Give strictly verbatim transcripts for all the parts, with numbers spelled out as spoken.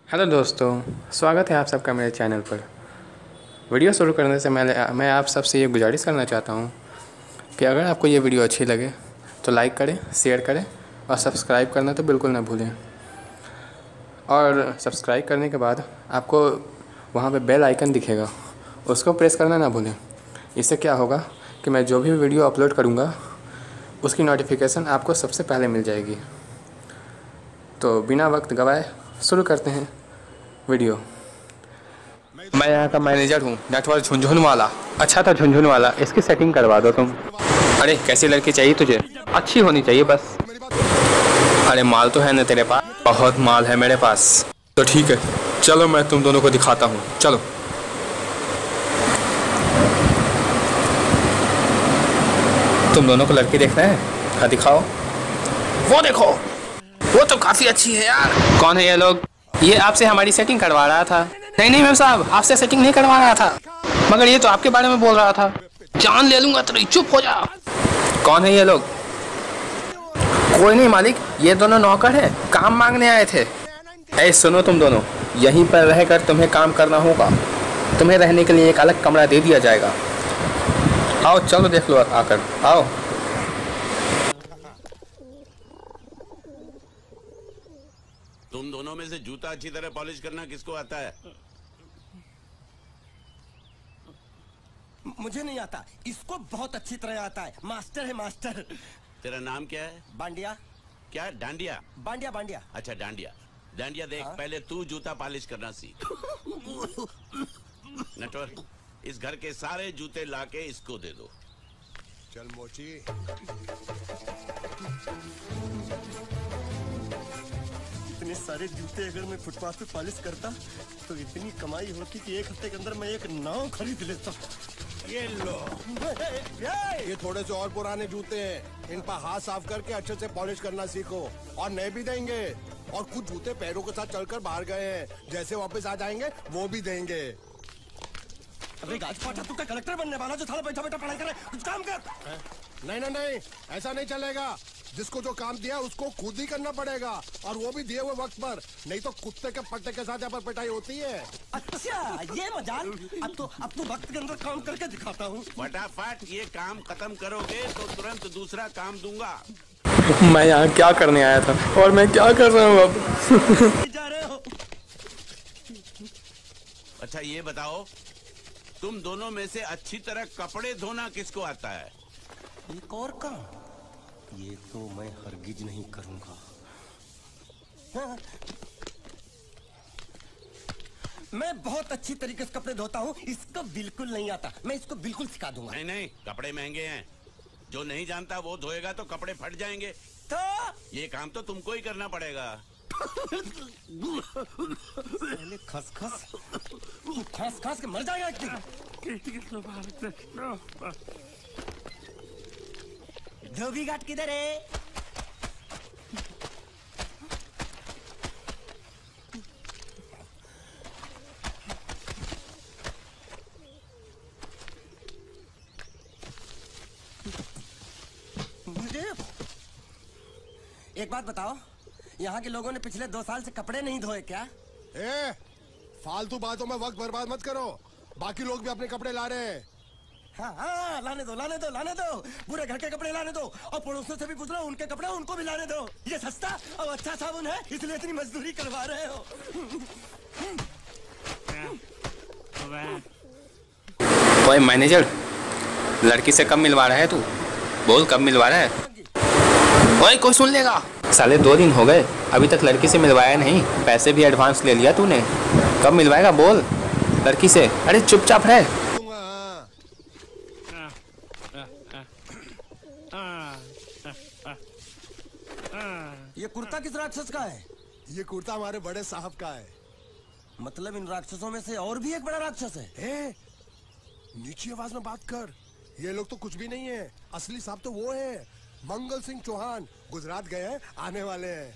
Hello दोस्तों, स्वागत है आप सबका मेरे चैनल पर। वीडियो शुरू करने से पहले मैं आप सबसे ये गुजारिश करना चाहता हूँ कि अगर आपको ये वीडियो अच्छी लगे तो लाइक करें, शेयर करें और सब्सक्राइब करना तो बिल्कुल ना भूलें। और सब्सक्राइब करने के बाद आपको वहाँ पे बेल आइकन दिखेगा, उसको प्रेस करना ना भूलें। इससे क्या होगा कि मैं जो भी वीडियो अपलोड करूँगा उसकी नोटिफिकेशन आपको सबसे पहले मिल जाएगी। तो बिना वक्त गवाए शुरू करते हैं वीडियो। मैं यहाँ का मैनेजर हूँ, नेटवर्क झुंझुन वाला। अच्छा था झुंझुन वाला, इसकी सेटिंग करवा दो तुम। अरे कैसी लड़की चाहिए तुझे? अच्छी होनी चाहिए बस। अरे माल तो है ना तेरे पास? बहुत माल है मेरे पास। तो ठीक है, चलो मैं तुम दोनों को दिखाता हूँ। चलो तुम दोनों को लड़की देखना है? हाँ दिखाओ। वो देखो, वो तो काफ़ी अच्छी है यार। कौन है ये लोग? ये आपसे हमारी सेटिंग करवा रहा था। नहीं नहीं मैम साहब, आपसे सेटिंग नहीं करवा रहा था, मगर ये तो आपके बारे में बोल रहा था। जान ले लूंगा तेरी, चुप हो जा। कौन है ये लोग? कोई नहीं मालिक, ये दोनों नौकर है, काम मांगने आए थे। ऐ सुनो तुम दोनों, यहीं पर रहकर तुम्हें काम करना होगा। तुम्हें रहने के लिए एक अलग कमरा दे दिया जाएगा। आओ चलो देख लो आकर, आओ। तुम दोनों में से जूता अच्छी तरह पॉलिश करना किसको आता है? मुझे नहीं आता, इसको बहुत अच्छी तरह आता है। मास्टर है मास्टर। तेरा नाम क्या है? बांडिया। क्या? डांडिया? बांडिया बांडिया। अच्छा डांडिया। डांडिया देख, हाँ? पहले तू जूता पॉलिश करना सीख। नटवर, इस घर के सारे जूते लाके इसको दे दो। चल मोची। इतने सारे जूते अगर मैं फुटपाथ पे पॉलिश करता तो इतनी कमाई होती कि एक हफ्ते के अंदर मैं एक नाव खरीद लेता। ये लो, ये थोड़े से और पुराने जूते हैं, इन पर हाथ साफ करके अच्छे से पॉलिश करना सीखो। और नए भी देंगे, और कुछ जूते पैरों के साथ चलकर बाहर गए हैं, जैसे वापस आ जाएंगे वो भी देंगे। अबे गाज पाटा, तू क्या कलेक्टर बनने वाला जो थाला बैठा बैठा पढ़ाई करे? कुछ काम कर। है? नहीं नहीं नहीं, ऐसा नहीं चलेगा। जिसको जो काम दिया उसको खुद ही करना पड़ेगा, और वो भी दिए हुए वक्त पर, नहीं तो कुत्ते के पट्टे के साथ यहाँ पर पिटाई होती है। अच्छा ये मजाल। अब तो अब तो वक्त के अंदर काम करके दिखाता हूँ। फटाफट ये काम खत्म करोगे तो तुरंत दूसरा काम दूंगा। मैं यहाँ क्या करने आया था और मैं क्या कर रहा हूँ अब? जा रहे हो? अच्छा ये बताओ, तुम दोनों में से अच्छी तरह कपड़े धोना किसको आता है? एक और काम, ये तो मैं हरगिज नहीं करूंगा। हाँ। मैं बहुत अच्छी तरीके से कपड़े धोता हूँ, इसको बिल्कुल नहीं आता। मैं इसको बिल्कुल सिखा दूंगा। नहीं नहीं, कपड़े महंगे हैं, जो नहीं जानता वो धोएगा तो कपड़े फट जाएंगे। तो ये काम तो तुमको ही करना पड़ेगा। पहले खस खस खस खस के मर जाएगा एक दिन। धोबी घाट किधर है? मुझे एक बात बताओ, यहाँ के लोगों ने पिछले दो साल से कपड़े नहीं धोए क्या? ए, फालतू बातों में वक्त बर्बाद मत करो। बाकी लोग भी अपने कपड़े ला रहे हैं। हाँ हाँ, लाने दो लाने दो लाने दो। पूरे घर के कपड़े लाने दो, और पड़ोसियों से भी पूछ लो, उनके कपड़े उनको भी लाने दो। ये सस्ता और अच्छा साबुन है, इसलिए इतनी मजदूरी करवा रहे हो। ओए मैनेजर, लड़की से कब मिलवा रहा है तू? बोल कब मिलवा रहा है? ओए कोई सुन लेगा। साले दो दिन हो गए, अभी तक लड़की से मिलवाया नहीं। पैसे भी एडवांस ले लिया तूने, कब मिलवाएगा बोल लड़की से? अरे चुपचाप रह। ये कुर्ता किस राक्षस का है? ये कुर्ता हमारे बड़े साहब का है। मतलब इन राक्षसों में से और भी एक बड़ा राक्षस है? ए, नीची आवाज में बात कर। ये लोग तो कुछ भी नहीं है, असली साहब तो वो है, मंगल सिंह चौहान। गुजरात गए हैं, आने वाले हैं।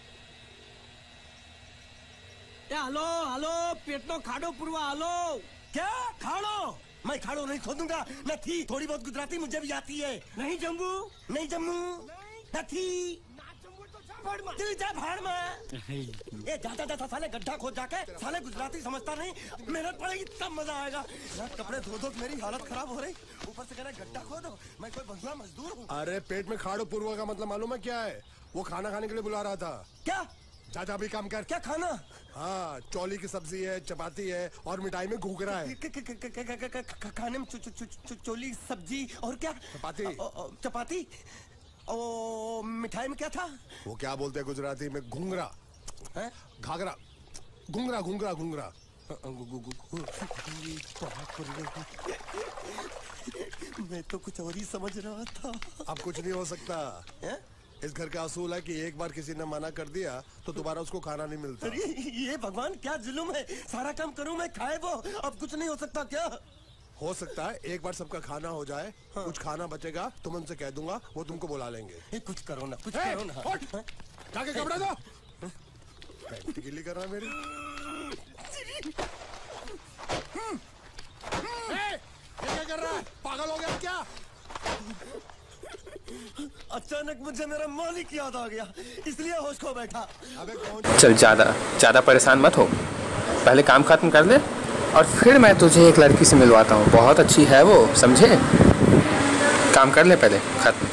हेलो हेलो, पेटनो खाड़ो पुरवा। हेलो क्या खाड़ो? मैं खाड़ो नहीं खोदूंगा। न थी, थोड़ी बहुत गुजराती मुझे भी आती है। नहीं जम्मू, नहीं जम्मू, न थी। दिल जा भाड़ में। ये जाता जाता साले गड्ढा खोद जाके साले गुजराती समझता नहीं, मेहनत पड़ेगी तब मजा आएगा। यार कपड़े धो धो मेरी हालत खराब हो रही, ऊपर से कह रहे गड्ढा खोदो, मैं कोई बंधुआ मजदूर हूँ। अरे पेट में खाड़ो पूर्वा का मतलब मालूम है क्या है? वो खाना खाने के लिए बुला रहा था। क्या? चाचा भी काम कर। क्या खाना? हाँ, चौली की सब्जी है, चपाती है और मिठाई में घूघरा है। खाने में चोली सब्जी और क्या? चपाती। चपाती। ओ मिठाई में क्या था? वो क्या बोलते हैं गुजराती में? घूंघरा है, घाघरा, घूंघरा घूंघरा घूंघरा। मैं तो कुछ और ही समझ रहा था। अब कुछ नहीं हो सकता है? इस घर का असूल है कि एक बार किसी ने मना कर दिया तो दोबारा उसको खाना नहीं मिलता। अरे ये भगवान क्या जुल्म है, सारा काम करूं मैं, खाए वो, अब कुछ नहीं हो सकता क्या? हो सकता है एक बार सबका खाना हो जाए। हाँ। कुछ खाना बचेगा तो मैं उनसे कह दूंगा, वो तुमको बुला लेंगे। ए, कुछ करो ना, कुछ करो ना। जाके कपड़े दो। पैंट गिल्ली कर रहा मेरी। ए, ये क्या कर रहा है? पागल हो गया क्या? अचानक मुझे मेरा मालिक याद आ गया, इसलिए होश खो बैठा। अबे कौन? चल ज़्यादा ज़्यादा परेशान मत हो, पहले काम खत्म कर ले और फिर मैं तुझे एक लड़की से मिलवाता हूँ। बहुत अच्छी है वो, समझे? काम कर ले पहले खत्म।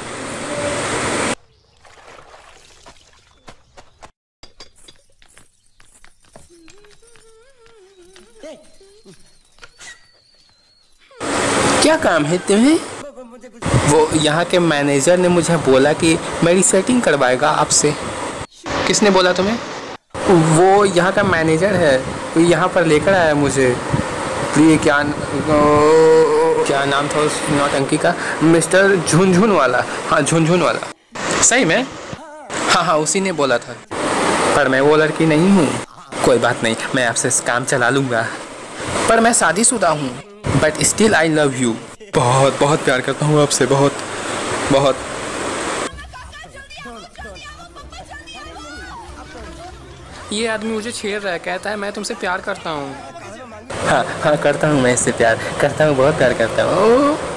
क्या काम है तुम्हें? वो यहाँ के मैनेजर ने मुझे बोला कि मेरी सेटिंग करवाएगा आपसे। किसने बोला तुम्हें? वो यहाँ का मैनेजर है, वो यहाँ पर लेकर आया मुझे। ये क्या क्या नाम था उस नौटंकी का? मिस्टर झुनझुन वाला। हाँ झुनझुन वाला। सही में? हाँ हाँ उसी ने बोला था, पर मैं वो लड़की नहीं हूँ। कोई बात नहीं, मैं आपसे काम चला लूँगा, पर मैं शादीशुदा हूँ। But still I love you. बहुत बहुत प्यार करता हूँ आपसे, बहुत बहुत। ये आदमी मुझे छेड़ रहा है, कहता है मैं तुमसे प्यार करता हूँ। हाँ हाँ करता हूँ, मैं इससे प्यार करता हूँ, बहुत प्यार करता हूँ।